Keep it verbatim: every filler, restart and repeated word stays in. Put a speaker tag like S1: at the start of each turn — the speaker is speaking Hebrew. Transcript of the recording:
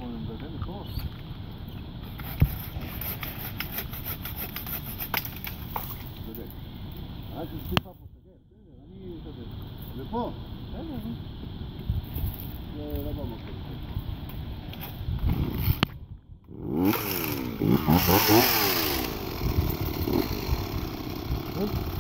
S1: מגדל לקרוס. צודק. רק טיפה פה, תגל, בסדר, אני אתדל. ופה, בסדר, זה לא במקום. Good.